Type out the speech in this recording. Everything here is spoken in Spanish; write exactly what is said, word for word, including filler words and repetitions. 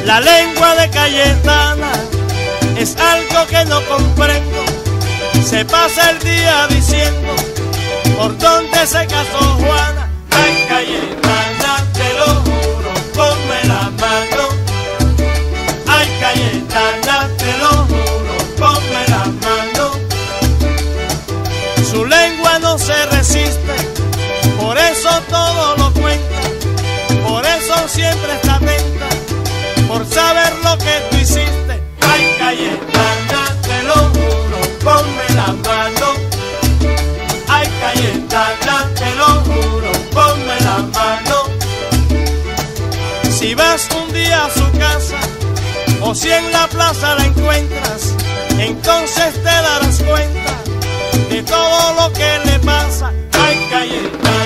La lengua de Cayetana es algo que no comprendo. Se pasa el día diciendo por dónde se casó Juana. Ay, Cayetana, te lo juro, ponme la mano. Ay, Cayetana, te lo juro, ponme la mano. Su lengua no se resiste, por eso todo lo cuenta, por eso siempre está atenta, por saber lo que tú hiciste. Ay, Cayetana, te lo juro, ponme la mano. Ay, Cayetana, te lo juro, ponme la mano. Si vas un día a su casa, o si en la plaza la encuentras, entonces te darás cuenta de todo lo que le pasa. Ay, Cayetana.